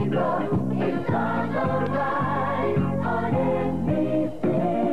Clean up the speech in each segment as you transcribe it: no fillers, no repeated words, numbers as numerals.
It's all right on NBC.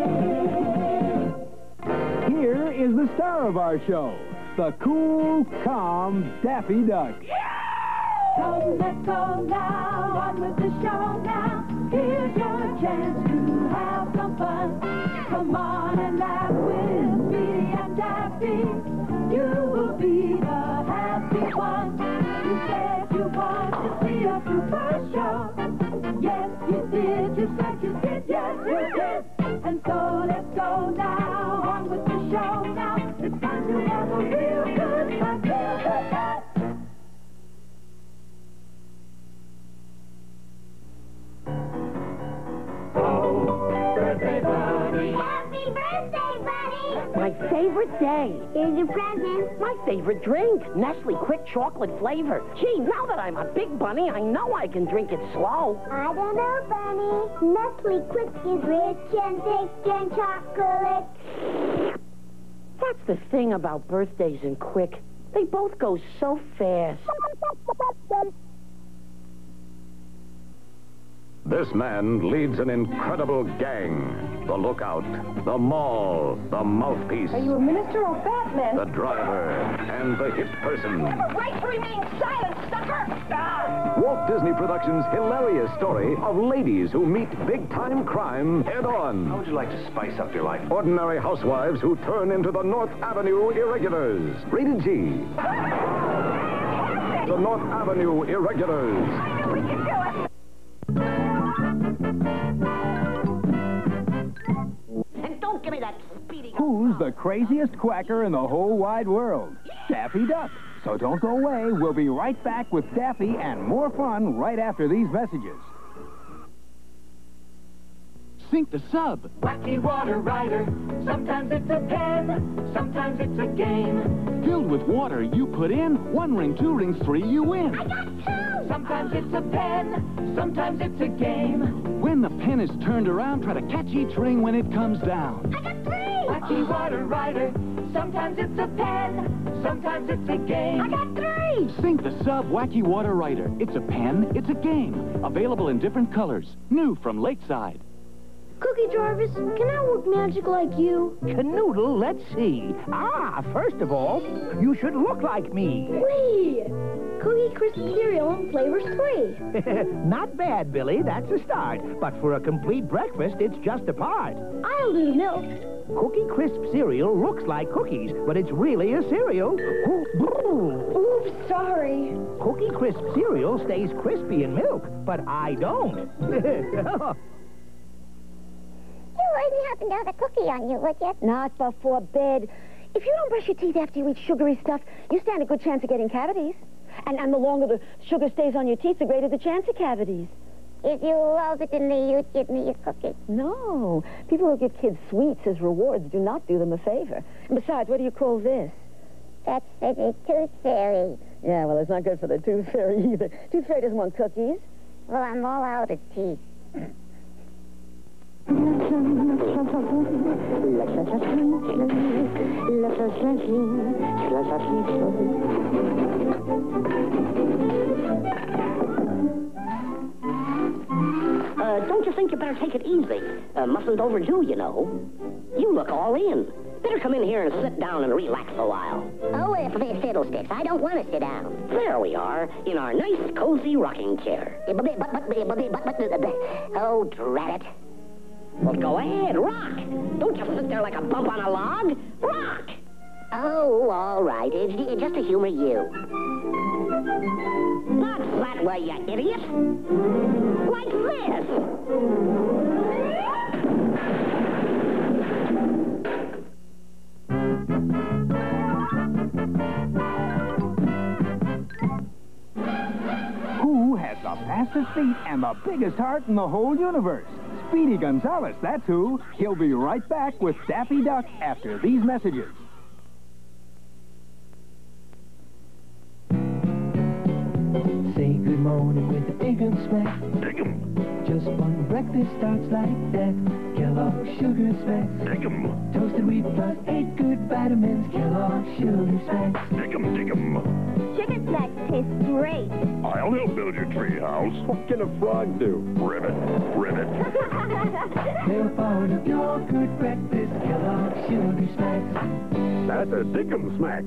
Here is the star of our show, the cool, calm Daffy Duck. So let's go now, on with the show now. Here's your chance to have some fun. Come on and laugh with Speedy and Daffy. You will be the happy one. You said you want to see a super show. Yes, you did. You said you did. Yes, you did. And so let's go now, on with the show now. It's time to have a real good time. Real good time. Birthday Bunny. Happy birthday, Bunny! My favorite day. Here's your present. My favorite drink. Nestle Quick Chocolate flavor. Gee, now that I'm a big bunny, I know I can drink it slow. I don't know, Bunny. Nestle Quick is rich and thick and chocolate. That's the thing about birthdays and Quick. They both go so fast. This man leads an incredible gang. The lookout, the mall, the mouthpiece, Are you a minister or Batman? the driver, and the hit person. Right to remain silent, sucker! Walt Disney Productions' hilarious story of ladies who meet big-time crime head-on. How would you like to spice up your life? Ordinary housewives who turn into the North Avenue Irregulars. Rated G. The North Avenue Irregulars. We can do it! And don't give me that Speedy. Who's the craziest quacker in the whole wide world? Daffy Duck. So don't go away. We'll be right back with Daffy and more fun right after these messages. Sink the sub. Wacky water rider. Sometimes it's a pen, sometimes it's a game. Filled with water you put in, 1 ring, 2 rings, 3 you win. I got 2! Sometimes it's a pen, sometimes it's a game. When the pen is turned around, try to catch each ring when it comes down. I got 3! Wacky water rider. Sometimes it's a pen, sometimes it's a game. I got 3! Sink the sub Wacky Water Rider. It's a pen, it's a game. Available in different colors. New from Lakeside. Cookie Jarvis, can I work magic like you? Canoodle, let's see. First of all, you should look like me. Wait! Cookie Crisp cereal and flavors 3. Not bad, Billy. That's a start. But for a complete breakfast, it's just a part. I'll do milk. Cookie Crisp cereal looks like cookies, but it's really a cereal. Oops, sorry. Cookie Crisp cereal stays crispy in milk, but I don't. You wouldn't happen to have a cookie on you, would you? Not before bed. If you don't brush your teeth after you eat sugary stuff, you stand a good chance of getting cavities. And the longer the sugar stays on your teeth, the greater the chance of cavities. If you love it in me, you'd give me a cookie. No. People who give kids sweets as rewards do not do them a favor. And besides, what do you call this? That's the tooth fairy. Yeah, well, it's not good for the tooth fairy either. Tooth fairy doesn't want cookies. Well, I'm all out of teeth. Don't you think you better take it easy? Mustn't overdo, you know. You look all in. Better come in here and sit down and relax a while. Oh, if they're fiddlesticks. I don't want to sit down. There we are, in our nice, cozy rocking chair. Oh, drat it. Well, go ahead, rock. Don't just sit there like a bump on a log. Rock! Oh, all right. It's just to humor you. Not that way, you idiot. Like this. Who has the fastest feet and the biggest heart in the whole universe? Speedy Gonzales, that's who. He'll be right back with Daffy Duck after these messages. Say good morning with a big and smack. Just one breakfast starts like that. Kellogg's Kellogg's Sugar Smacks. Dig 'em. Toasted wheat plus 8 good vitamins. Kellogg's Sugar Smacks. Dig 'em, dig 'em. Sugar Smacks taste great. I'll help build your treehouse. What can a frog do? Ribbit, ribbit. They're part of your good breakfast. Kellogg's Sugar Smacks. That's a dig 'em smack.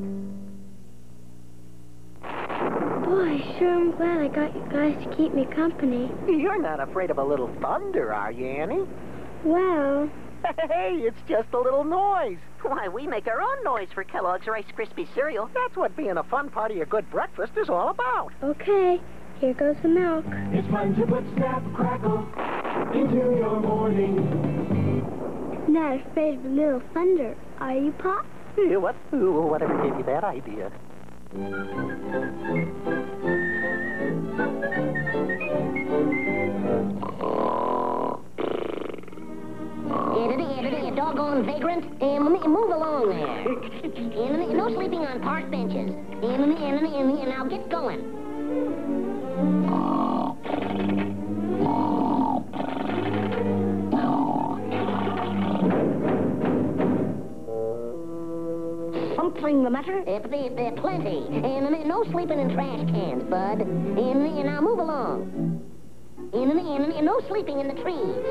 Boy, sure am glad I got you guys to keep me company. You're not afraid of a little thunder, are you, Annie? Well, Hey, it's just a little noise. Why, we make our own noise for Kellogg's Rice Krispie cereal. That's what being a fun part of your good breakfast is all about. okay. Here goes the milk. It's fun to put Snap Crackle into your morning. Not afraid of a little thunder, are you, Pop? Whatever gave you that idea? You doggone vagrant. Move along there. No sleeping on park benches. Now get going. Something the matter? Plenty. No sleeping in trash cans, bud. Now move along. No sleeping in the trees.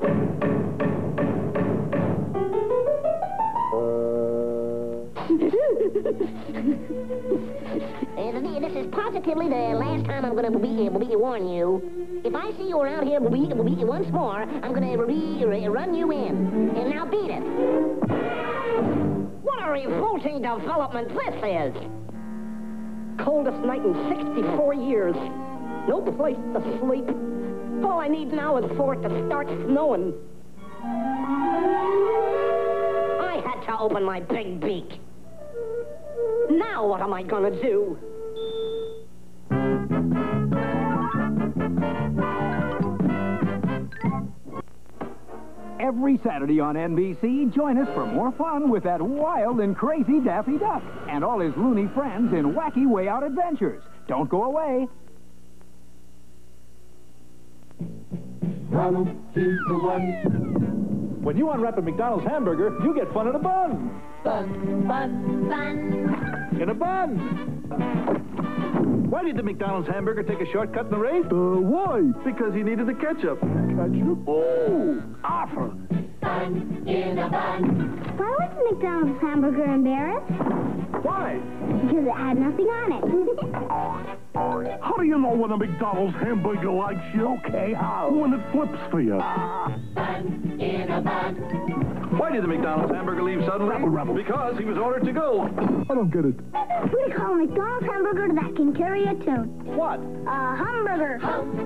This is positively the last time I'm going to warn you. If I see you around here once more, I'm going to run you in. And now beat it. What a revolting development this is. Coldest night in 64 years. No place to sleep. All I need now is for it to start snowing. I had to open my big beak. Now what am I gonna do? Every Saturday on NBC, join us for more fun with that wild and crazy Daffy Duck and all his loony friends in wacky way out adventures. Don't go away. Ronald, he's the one. When you unwrap a McDonald's hamburger, you get fun in a bun. Fun, fun, fun. In a bun. Why did the McDonald's hamburger take a shortcut in the race? Why? Because he needed the ketchup. Ketchup? Ooh, awful. Fun in a bun. Why was the McDonald's hamburger embarrassed? Why? Because it had nothing on it. How do you know when a McDonald's hamburger likes you? Okay, how? When it flips for you. Fun in a bun. Why did the McDonald's hamburger leave suddenly? Because he was ordered to go. I don't get it. We call a McDonald's hamburger that can carry a tune. What? A hamburger.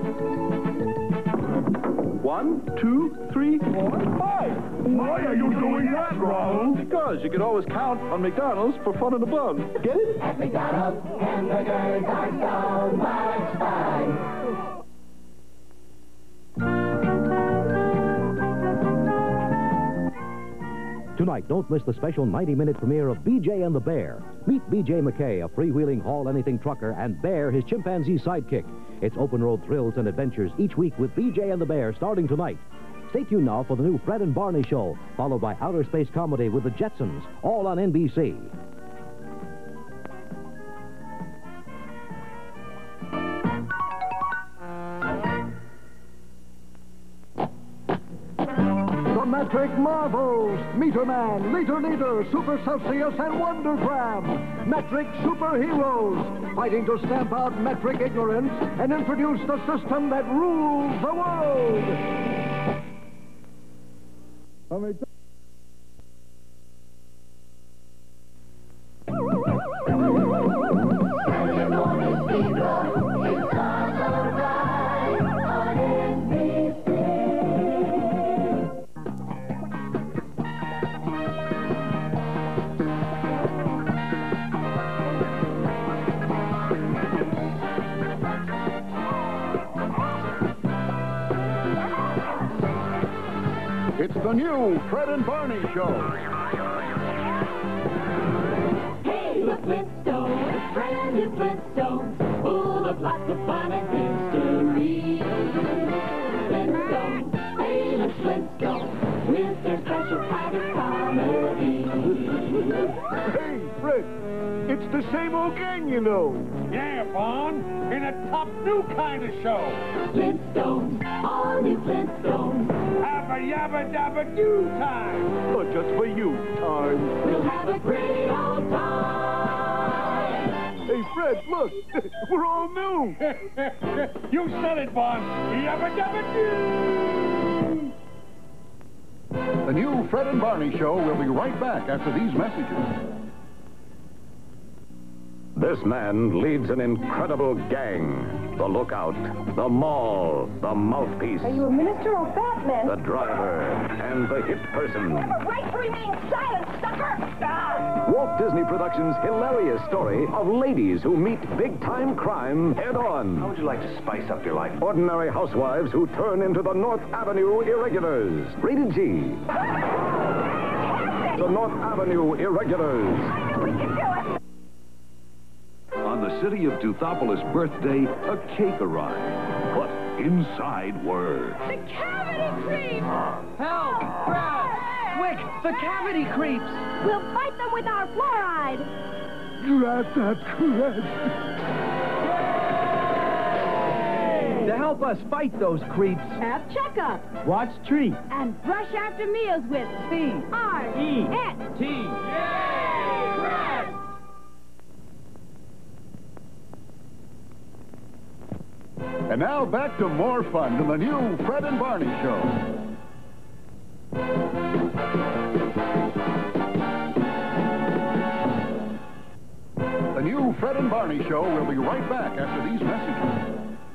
1, 2, 3, 4, 5. Why are you doing that, Ronald? Because you can always count on McDonald's for fun in a bun. Get it? At McDonald's, hamburgers are so much fun. Tonight, don't miss the special 90-minute premiere of BJ and the Bear. Meet BJ McKay, a freewheeling haul-anything trucker, and Bear, his chimpanzee sidekick. It's open-road thrills and adventures each week with BJ and the Bear starting tonight. Stay tuned now for the new Fred and Barney Show, followed by outer space comedy with the Jetsons, all on NBC. The Metric Marvels, Meter Man, Leader, Super Celsius, and Wonder Crab. Metric superheroes, fighting to stamp out metric ignorance and introduce the system that rules the world. Saturday morning fever, it's all alright on NBC. It's the new Fred and Barney Show. Hey, look, Flintstones, brand new Flintstones, full of lots of fun and history. Flintstones, hey, look, Flintstones, with their It's the same old gang, you know. Yeah, Vaughn, in a tough new kind of show. Flintstones, all new Flintstones. Abba yabba dabba doo time. Oh, just for you, time. We'll have a great old time. Hey, Fred, look. We're all new. You said it, Vaughn. Yabba dabba doo. The new Fred and Barney Show will be right back after these messages. This man leads an incredible gang. The lookout, the mall, the mouthpiece, Are you a minister or Batman? the driver, and the hit person. Right to remain silent, sucker! Ah! Walt Disney Productions' hilarious story of ladies who meet big-time crime head-on. How would you like to spice up your life? Ordinary housewives who turn into the North Avenue Irregulars. Rated G. The North Avenue Irregulars. We can do it! On the city of Teuthopolis' birthday, a cake arrived. But inside were... The cavity creeps! Help! Brad! Quick! The cavity creeps! We'll fight them with our fluoride. Drat that crap. To help us fight those creeps, Have checkup. watch Treat. And brush after meals with T-E-T. And now back to more fun in the new Fred and Barney Show. The new Fred and Barney Show will be right back after these messages.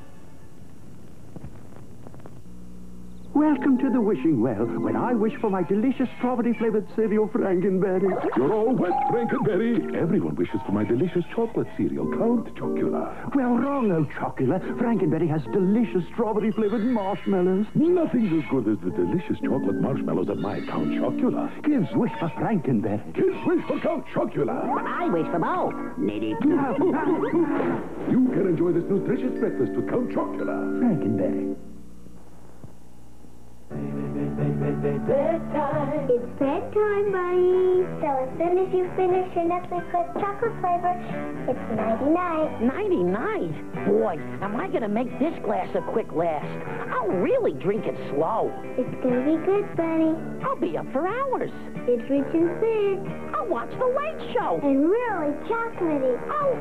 Welcome to the wishing well, when I wish for my delicious strawberry-flavored cereal, Frankenberry. You're all wet, Frankenberry. Everyone wishes for my delicious chocolate cereal, Count Chocula. Well, wrong, old Chocula. Frankenberry has delicious strawberry-flavored marshmallows. Nothing's as good as the delicious chocolate marshmallows at my Count Chocula. Kids wish for Frankenberry. Kids wish for Count Chocula. I wish for both. Maybe. You can enjoy this nutritious breakfast with Count Chocula. Frankenberry. Bedtime. It's bedtime, Bunny. So as soon as you finish your Nestle Crunch chocolate flavor, it's nighty-night. Nighty-night. Boy, am I going to make this glass a quick last. I'll really drink it slow. It's gonna be good, Bunny. I'll be up for hours. It's rich and thick. I'll watch the Late Show. And really chocolatey.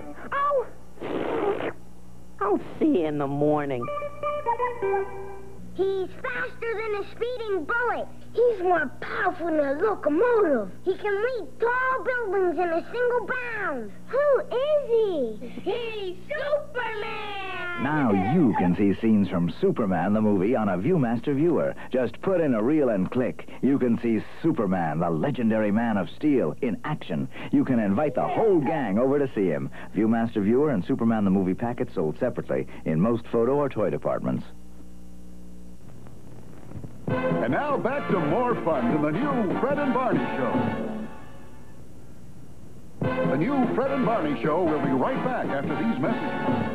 I'll see you in the morning. He's faster than a speeding bullet. He's more powerful than a locomotive. He can leap tall buildings in a single bound. Who is he? He's Superman! Now you can see scenes from Superman the movie on a ViewMaster viewer. Just put in a reel and click. You can see Superman, the legendary Man of Steel, in action. You can invite the whole gang over to see him. ViewMaster viewer and Superman the movie packets sold separately in most photo or toy departments. And now back to more fun in the new Fred and Barney Show. The new Fred and Barney Show will be right back after these messages.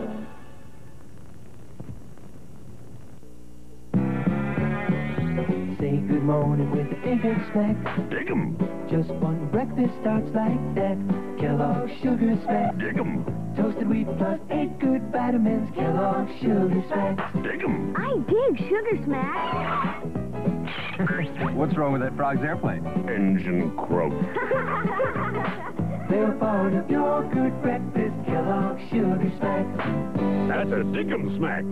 Say good morning with a Dig 'em Smack. Dig 'em. Just one breakfast starts like that. Kellogg's Sugar Smack. Dig 'em. Toasted wheat plus 8 good vitamins. Kellogg's Sugar Smacks. Dig 'em. I dig Sugar Smack. What's wrong with that frog's airplane? Engine croak. They're part of your good breakfast. Kellogg's Sugar Smacks. That's a Dig 'em Smack.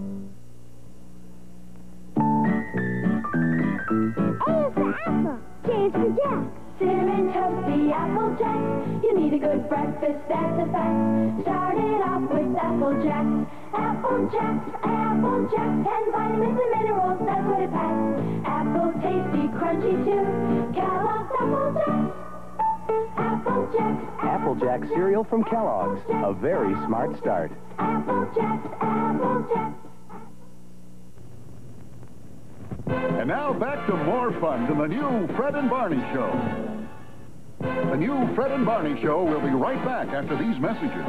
A is for apple. J is for Jack. Cinnamon toasty Apple Jacks. You need a good breakfast, that's a fact. Start it off with Apple Jacks. Apple Jacks, Apple Jacks. 10 vitamins and minerals, that's what it packs. Apple tasty, crunchy too. Kellogg's Apple Jacks. Apple Jacks. Apple Jack cereal from Kellogg's. A very smart start. Apple Jacks, Apple Jacks. And now back to more fun in the new Fred and Barney Show. The new Fred and Barney Show will be right back after these messages.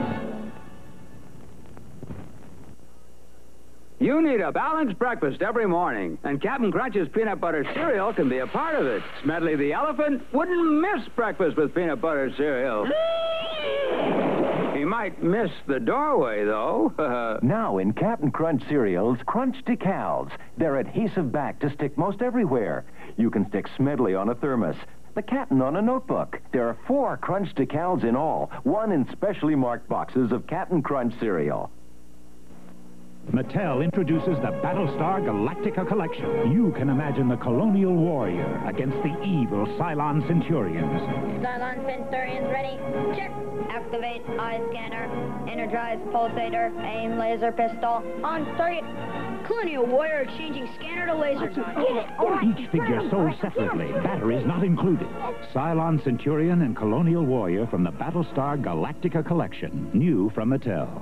You need a balanced breakfast every morning, and Captain Crunch's peanut butter cereal can be a part of it. Smedley the elephant wouldn't miss breakfast with peanut butter cereal. He might miss the doorway, though. Now in Captain Crunch cereals, Crunch Decals. They're adhesive back to stick most everywhere. You can stick Smedley on a thermos, the Captain on a notebook. There are 4 Crunch Decals in all, 1 in specially marked boxes of Captain Crunch cereal. Mattel introduces the Battlestar Galactica Collection. You can imagine the colonial warrior against the evil Cylon Centurions. Cylon Centurions ready? Check. Activate eye scanner. Energize pulsator. Aim laser pistol. On target. Colonial warrior exchanging scanner to laser gun. Get it. Each figure sold separately. Batteries not included. Cylon Centurion and Colonial Warrior from the Battlestar Galactica Collection. New from Mattel.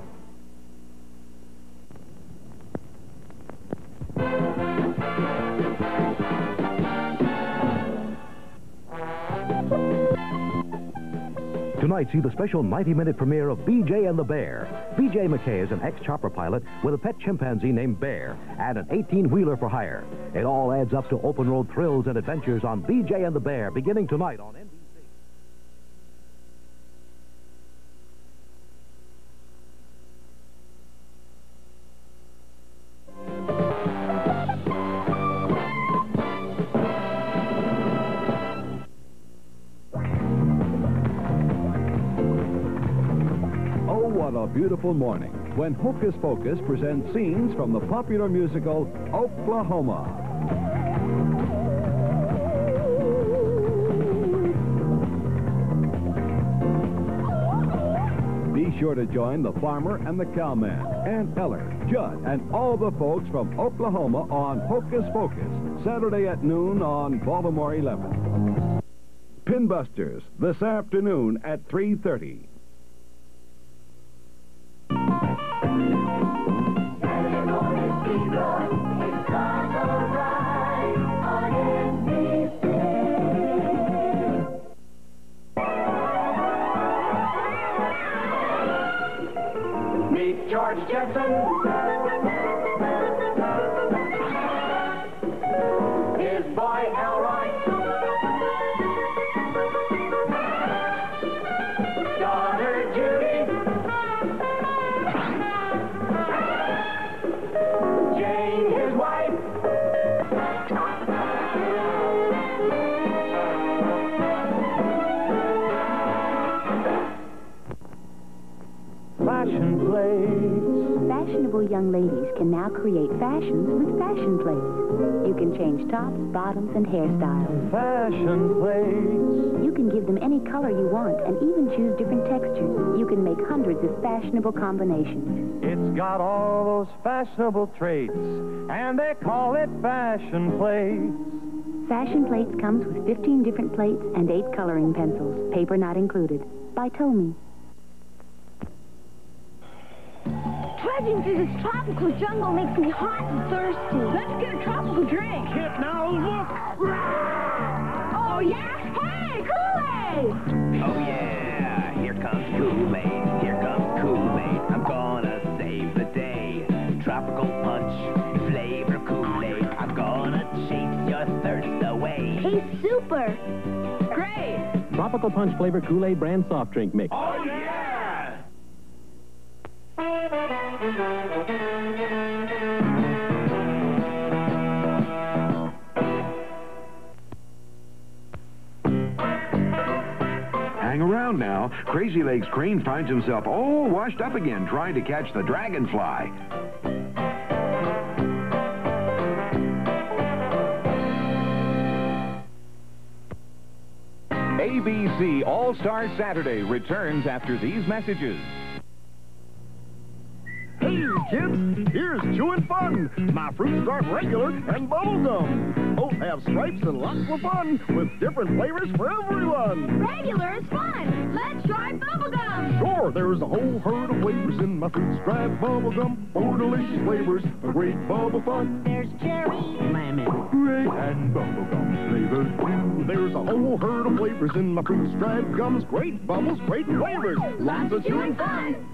Tonight, see the special 90-minute premiere of BJ and the Bear. BJ McKay is an ex-chopper pilot with a pet chimpanzee named Bear and an 18-wheeler for hire. It all adds up to open-road thrills and adventures on BJ and the Bear, beginning tonight on NBC. What a beautiful morning when Hocus Pocus presents scenes from the popular musical Oklahoma. Be sure to join the farmer and the cowman, Aunt Eller, Judd, and all the folks from Oklahoma on Hocus Pocus, Saturday at noon on Baltimore 11. Pinbusters, this afternoon at 3:30. Meet George Jetson. His boy Elroy. Daughter Judy. Jane, his wife. Fashion plates. Fashionable young ladies can now create fashions with fashion plates. You can change tops, bottoms, and hairstyles. Fashion plates. You can give them any color you want and even choose different textures. You can make hundreds of fashionable combinations. It's got all those fashionable traits, and they call it fashion plates. Fashion Plates comes with 15 different plates and 8 coloring pencils, paper not included. By Tomy. Trudging through this tropical jungle makes me hot and thirsty. Let's get a tropical drink. Kid, now look. Oh, yeah? Hey, Kool-Aid! Oh, yeah. Here comes Kool-Aid. Here comes Kool-Aid. I'm gonna save the day. Tropical punch, flavor Kool-Aid. I'm gonna chase your thirst away. Tastes super. Great! Tropical Punch flavor Kool-Aid brand soft drink mix. Oh, yeah! Hang around now. Crazy Legs Crane finds himself all washed up again trying to catch the dragonfly. ABC All-Star Saturday returns after these messages. Hey, kids, here's Chewin' Fun, my Fruit Stripe regular and bubble gum. Both have stripes and lots of fun with different flavors for everyone. Regular is fun. Let's try bubblegum. Sure, there's a whole herd of flavors in my Fruit Stripe bubble gum. 4 delicious flavors, a great bubble fun. There's cherry, lemon, grape, and bubble gum flavors too. There's a whole herd of flavors in my Fruit Stripe gums. Great bubbles, great flavors. Lots of chewing fun.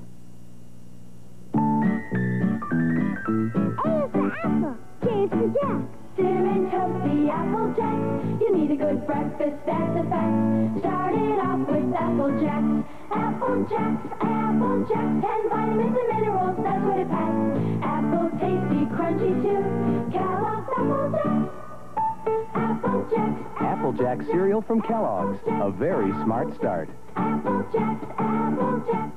A for apple, J for Jack. Cinnamon toast, the Apple Jack. You need a good breakfast, that's a fact. Start it off with with Apple Jacks. Apple Jacks, Apple Jacks. 10 vitamins and minerals, that's what it packs. Apple tasty, crunchy too. Kellogg's Apple Jacks. Apple Jacks. Apple Jack cereal from Kellogg's. A very smart start. Apple Jacks, Apple Jacks.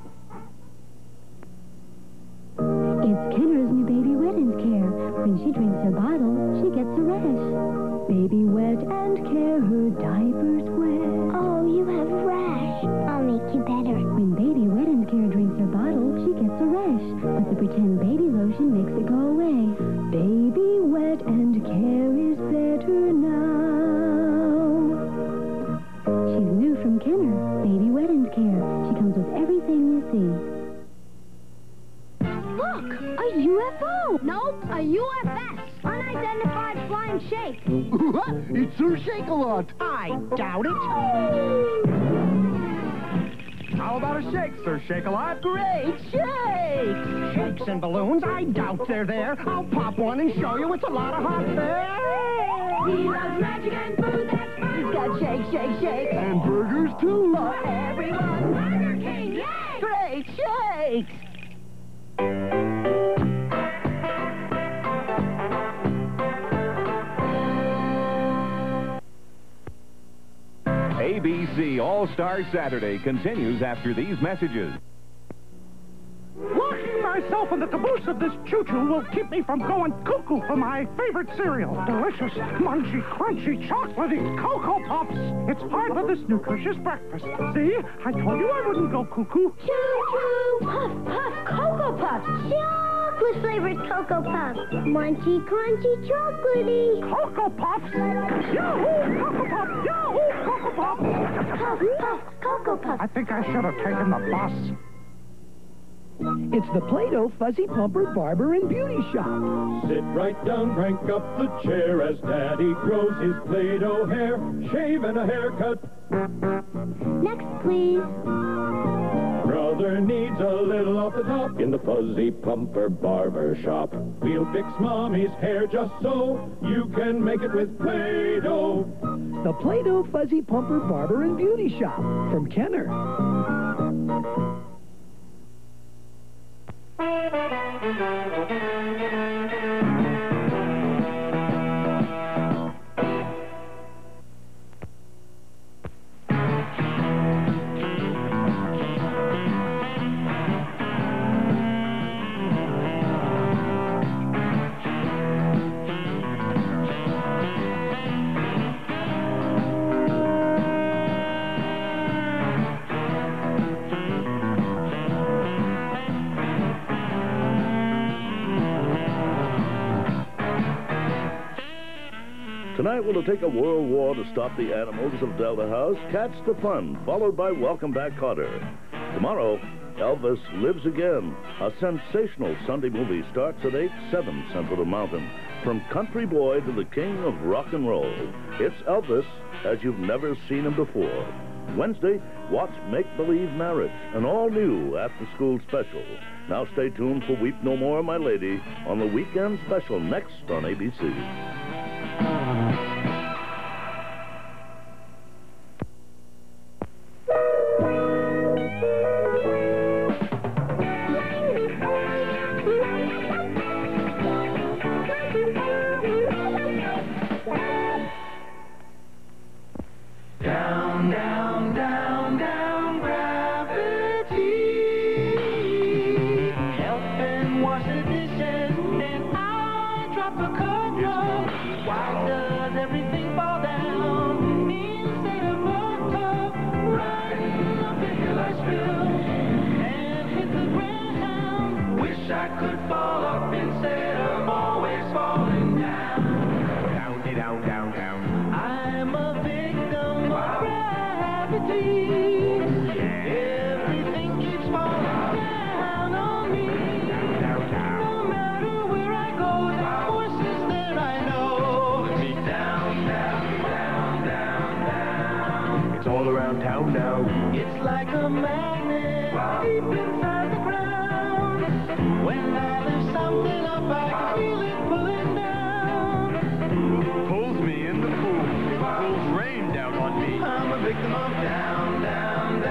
It's Kenner's new Baby Wet and Care. When she drinks her bottle, she gets a rash. Baby Wet and Care, her diaper's wet. Oh, you have a rash. I'll make you better. When Baby Wet and Care drinks her bottle, she gets a rash. But the pretend baby lotion makes it go away. Baby Wet and Care is better now. She's new from Kenner. Baby Wet and Care. She comes with everything you see. Look, a UFO. Nope, a UFS. Unidentified flying shake. It's Sir Shake-a-Lot. I doubt it. How about a shake, Sir Shake-a-Lot? Great shakes! Shakes and balloons, I doubt they're there. I'll pop one and show you it's a lot of hot there. He loves magic and food that's fun. He's got shake, shake, shake. And burgers, too. For everyone. Burger King, yay! Great shakes! ABC All-Star Saturday continues after these messages. Locking myself in the caboose of this choo-choo will keep me from going cuckoo for my favorite cereal. Delicious, munchy, crunchy, chocolatey Cocoa Puffs. It's part of this nutritious breakfast. See? I told you I wouldn't go cuckoo. Choo-choo! Puff, puff, Cocoa Puffs. Chocolate-flavored Cocoa Puffs. Munchy, crunchy, chocolatey. Cocoa Puffs! Yahoo! Cocoa Puffs! Yahoo! Cocoa Puffs! Puff, puff, Cocoa Puffs. I think I should have taken the bus. It's the Play-Doh Fuzzy Pumper Barber and Beauty Shop. Sit right down, crank up the chair as Daddy grows his Play-Doh hair. Shave and a haircut. Next, please. Brother needs a little off the top in the Fuzzy Pumper Barber Shop. We'll fix Mommy's hair just so you can make it with Play-Doh. The Play-Doh Fuzzy Pumper Barber and Beauty Shop from Kenner. Tonight, will it take a world war to stop the animals of Delta House? Catch the Fun, followed by Welcome Back, Kotter. Tomorrow, Elvis Lives Again. A sensational Sunday movie starts at 8/7 Central Mountain. From country boy to the king of rock and roll, it's Elvis as you've never seen him before. Wednesday, watch Make-Believe Marriage, an all-new after-school special. Now stay tuned for Weep No More, My Lady, on the weekend special next on ABC. Down, down, down, down, gravity. Help and wash the dishes, and I drop a cup. Why does everything fall down instead of a cup? Right up the hill I spill and hit the ground. Wish I could fall up instead of always falling down. Down, down, down, down. I'm a victim of gravity. Everything keeps falling down on me. No matter where I go, the forces that I know. Me down, down, down, down, down. It's all around town now. It's like a magnet deep inside the ground. When I lift something up, I can feel it pulling down. Pulls me in the pool. Pulls rain down on me. I'm a victim of down, down, down.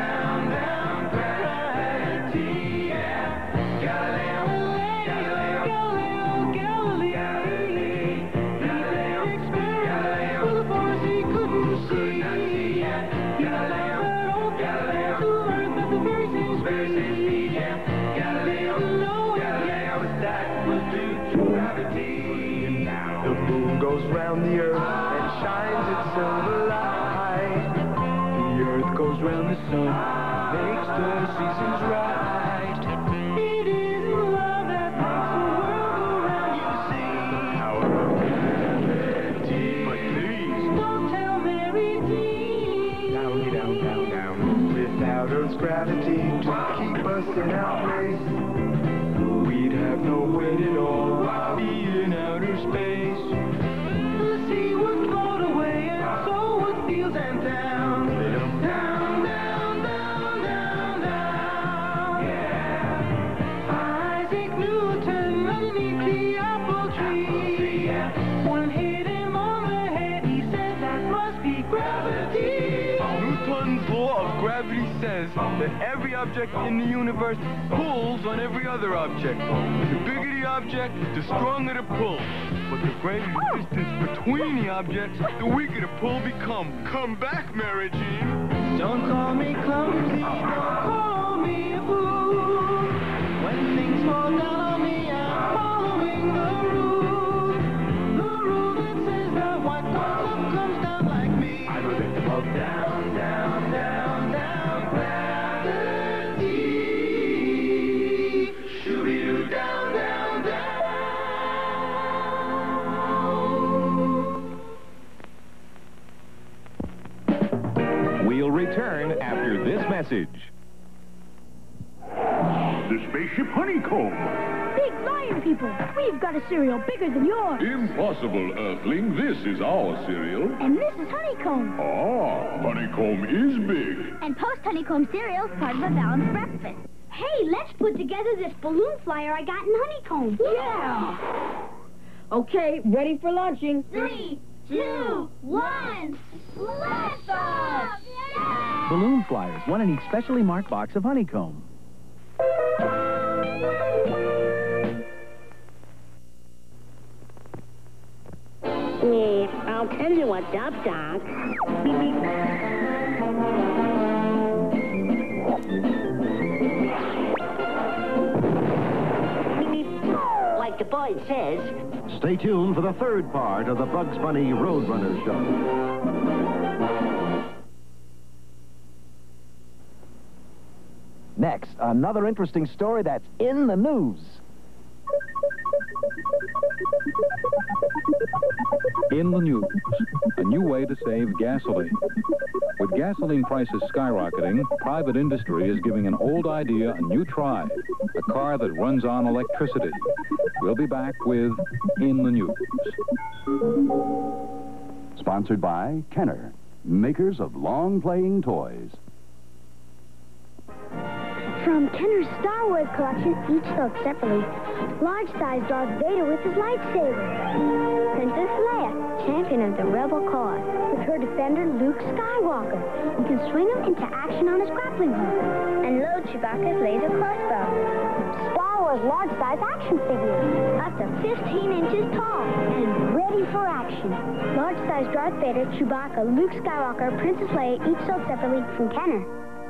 Galileo, Galileo, to Earth at the very same speed. Yeah, Galileo, Galileo, that was due to gravity. The moon goes round the Earth and shines its silver light. The Earth goes round the sun, makes the seasons right. It is love that makes the world go round, you see. The power of gravity. But please, don't tell Mary Dean. Down. Without Earth's gravity to keep us in our place, we'd have no weight at all. We'd be in outer space. The sea would float away, and so would fields and towns. Down, down, down, down, down. Yeah. Isaac Newton underneath the apple tree. One hit him on the head, he said that must be gravity. Newton's law of gravity says that every object in the universe pulls on every other object. The bigger the object, the stronger the pull. But the greater the distance between the objects, the weaker the pull becomes. Come back, Mary Jean. Don't call me clumsy, don't call me a fool. When things fall down on me, I'm following the rule. The rule that says that what goes up comes down like me. I'm a victim of Down, down, down, down, gravity. Shoo-be-doo, down, down, down. We'll return after this message. The spaceship Honeycomb. Big lion people, we've got a cereal bigger than yours. Impossible, Earthling. This is our cereal. And this is Honeycomb. Ah, Honeycomb is big. And post-honeycomb cereal is part of a balanced breakfast. Hey, let's put together this balloon flyer I got in Honeycomb. Yeah. Okay, ready for launching. 3, 2, 1, blast off! Balloon flyers, one in each specially marked box of Honeycomb. I'll tell you what's up, Doc. Like the boy says. Stay tuned for the third part of the Bugs Bunny Roadrunners show. Next, another interesting story that's in the news. In the news, a new way to save gasoline. With gasoline prices skyrocketing, private industry is giving an old idea a new try, a car that runs on electricity. We'll be back with In the News. Sponsored by Kenner, makers of long-playing toys. From Kenner's Star Wars collection, each sold separately. Large-sized Darth Vader with his lightsaber. Princess Leia, champion of the Rebel cause, with her defender Luke Skywalker. You can swing him into action on his grappling hook. And load Chewbacca's laser crossbow. Star Wars large-size action figures, up to 15 inches tall and ready for action. Large-size Darth Vader, Chewbacca, Luke Skywalker, Princess Leia, each sold separately from Kenner.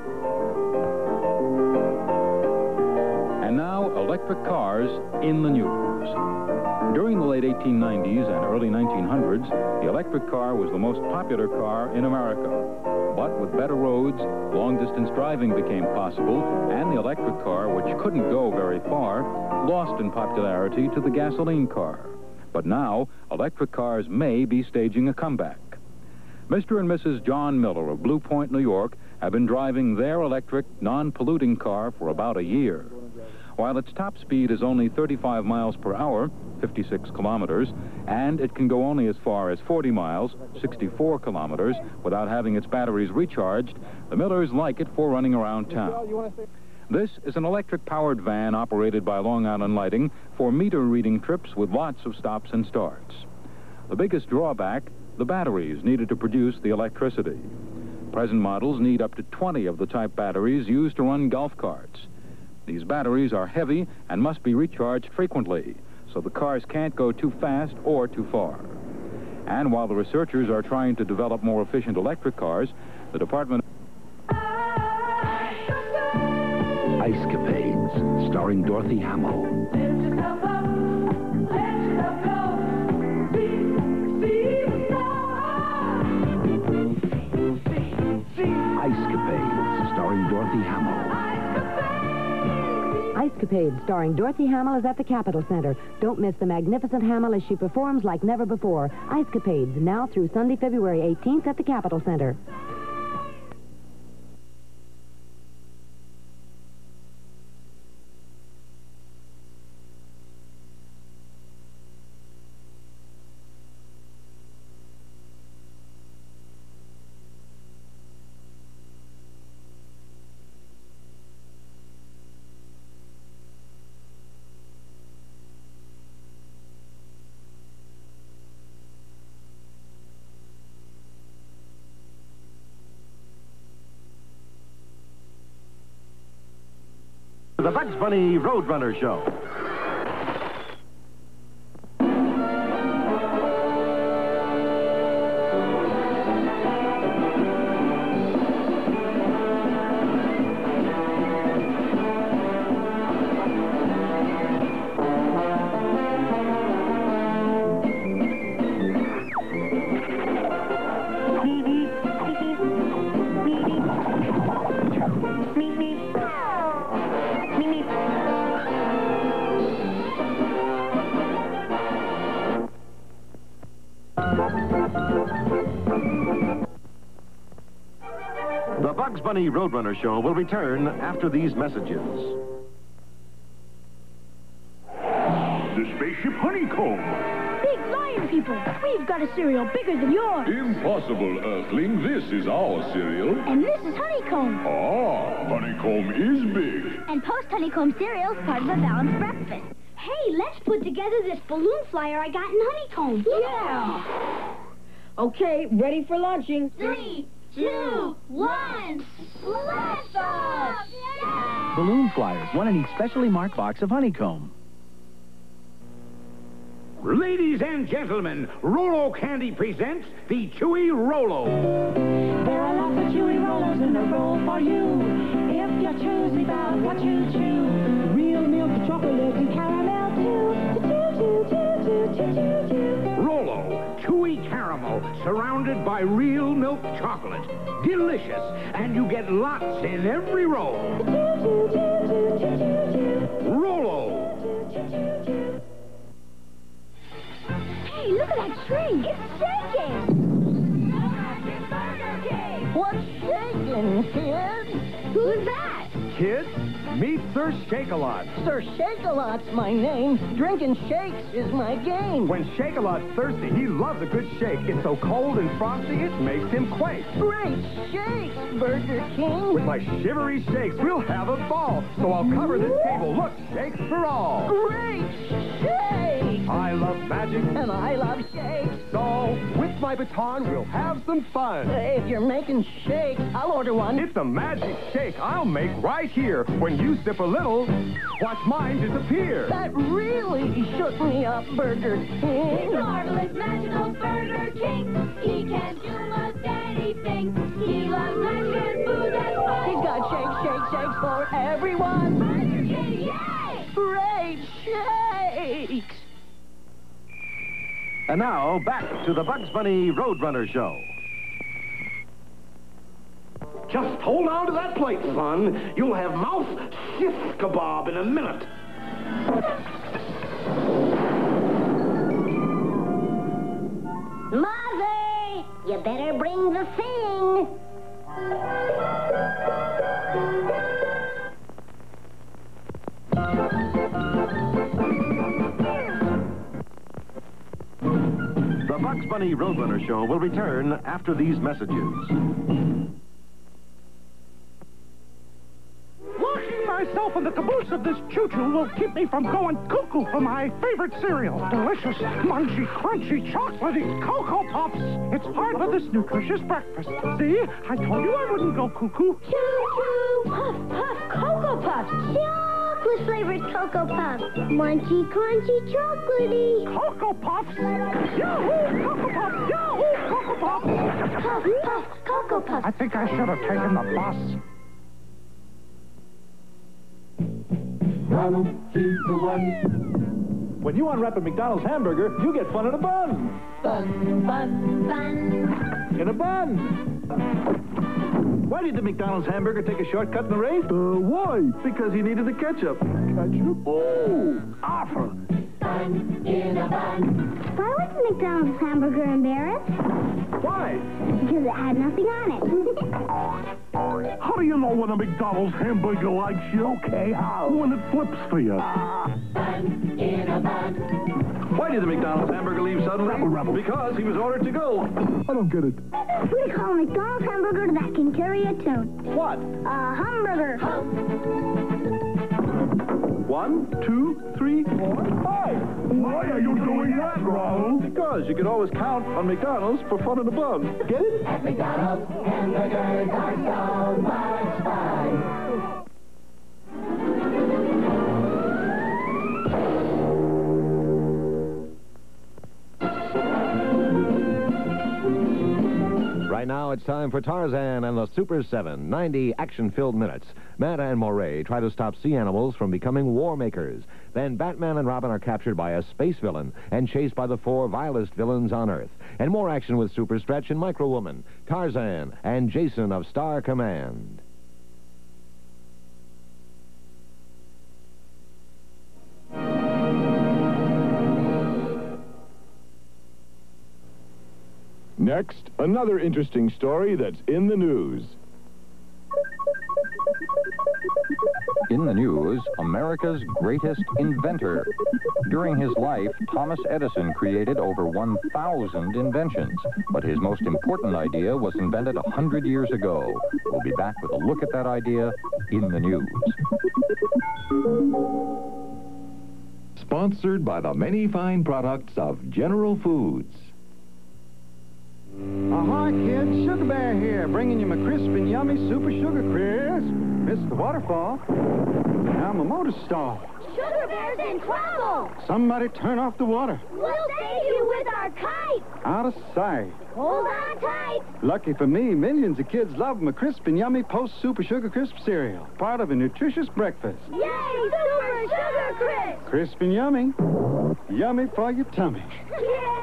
And now, electric cars in the news. During the late 1890s and early 1900s, the electric car was the most popular car in America. But with better roads, long-distance driving became possible, and the electric car, which couldn't go very far, lost in popularity to the gasoline car. But now, electric cars may be staging a comeback. Mr. and Mrs. John Miller of Blue Point, New York, have been driving their electric, non-polluting car for about a year. While its top speed is only 35 miles per hour, 56 kilometers, and it can go only as far as 40 miles, 64 kilometers, without having its batteries recharged, the Millers like it for running around town. This is an electric-powered van operated by Long Island Lighting for meter-reading trips with lots of stops and starts. The biggest drawback, the batteries needed to produce the electricity. Present models need up to 20 of the type batteries used to run golf carts. These batteries are heavy and must be recharged frequently, so the cars can't go too fast or too far. And while the researchers are trying to develop more efficient electric cars, the Department Ice-Capades, starring Dorothy Hamill. Ice-Capades, starring Dorothy Hamill. Ice-Capades, starring Dorothy Hamill, is at the Capitol Center. Don't miss the magnificent Hamill as she performs like never before. Ice-Capades, now through Sunday, February 18th at the Capitol Center. The Bugs Bunny Roadrunner Show. The Bugs Bunny Roadrunner Show will return after these messages. The Spaceship Honeycomb. Big lion people, we've got a cereal bigger than yours. Impossible, Earthling. This is our cereal. And this is Honeycomb. Ah, Honeycomb is big. And post-Honeycomb cereal's part of a balanced breakfast. Hey, let's put together this balloon flyer I got in Honeycomb. Yeah. Okay, ready for launching. 3, 2, 1, blast off! Yay! Balloon flyers, one in each specially marked box of Honeycomb. Ladies and gentlemen, Rolo Candy presents the Chewy Rolo. There are lots of Chewy Rolos in the roll for you. If you're choosy about what you chew. Real milk, chocolate, and caramel too. Rolo, chewy caramel, surrounded by real milk chocolate. Delicious, and you get lots in every roll. Rolo. Hey, look at that tree. It's shaking. What's shaking, kids? Who's that? Kids, meet Sir Shake-A-Lot. Sir Shake-A-Lot's my name. Drinking shakes is my game. When Shake-A-Lot's thirsty, he loves a good shake. It's so cold and frosty, it makes him quake. Great shakes, Burger King. With my shivery shakes, we'll have a ball. So I'll cover this table. Look, shakes for all. Great shakes. I love magic. And I love shakes. So, with my baton, we'll have some fun. If you're making shakes, I'll order one. It's a magic shake I'll make right here. When you sip a little, watch mine disappear. That really shook me up, Burger King. He's marvelous, magical Burger King. He can do most anything. He loves magic and food that's fun. He's got shakes for everyone. Burger King, yay! Great shakes. And now, back to the Bugs Bunny Roadrunner Show. Just hold on to that plate, son. You'll have mouth shish kebab in a minute. Mother, you better bring the thing. The Bugs Bunny Roadrunner Show will return after these messages. Locking myself in the caboose of this choo-choo will keep me from going cuckoo for my favorite cereal. Delicious, munchy, crunchy, chocolatey Cocoa Puffs. It's part of this nutritious breakfast. See? I told you I wouldn't go cuckoo. Choo-choo, puff, puff, Cocoa Puffs. Chocolate-flavored Cocoa Puffs. Munchy, crunchy, chocolatey. Cocoa Puffs? Yahoo! Cocoa Puffs! Yahoo! Cocoa Puffs! Puff, puff, Cocoa Puffs. I think I should have taken the bus. Ronald, he's the one. When you unwrap a McDonald's hamburger, you get fun in a bun. Fun, fun, fun. In a bun. Why did the McDonald's hamburger take a shortcut in the race? Why? Because he needed the ketchup. Ketchup? Oh, awful. Fun in a bun. Why was the McDonald's hamburger embarrassed? Why? Because it had nothing on it. How do you know when a McDonald's hamburger likes you? Okay, how? When it flips for you. Fun in a bun. Why did the McDonald's hamburger leave suddenly? Because he was ordered to go. I don't get it. We call a McDonald's hamburger that can carry a tune. What? A hamburger. 1, 2, 3, 4, 5. Why are you doing that, Ronald? Because you can always count on McDonald's for fun in a bun. Get it? At McDonald's, hamburgers are so much fun. Right now, it's time for Tarzan and the Super 7, 90 action-filled minutes. Matt and Moray try to stop sea animals from becoming war makers. Then Batman and Robin are captured by a space villain and chased by the 4 vilest villains on Earth. And more action with Super Stretch and Micro Woman, Tarzan, and Jason of Star Command. Next, another interesting story that's in the news. In the news, America's greatest inventor. During his life, Thomas Edison created over 1,000 inventions, but his most important idea was invented 100 years ago. We'll be back with a look at that idea in the news. Sponsored by the many fine products of General Foods. Ahoy, kids. Sugar Bear here, bringing you my crisp and yummy Super Sugar Crisp. Missed the waterfall. Now my motor stalled. Sugar Bear's in trouble. Somebody turn off the water. We'll save you with our kite. Out of sight. Hold on tight. Lucky for me, millions of kids love my crisp and yummy Post Super Sugar Crisp cereal. Part of a nutritious breakfast. Yay, Super Sugar Crisp. Crisp and yummy. Yummy for your tummy. Yeah.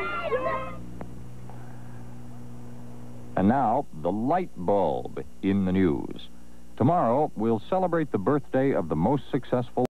And now, the light bulb in the news. Tomorrow, we'll celebrate the birthday of the most successful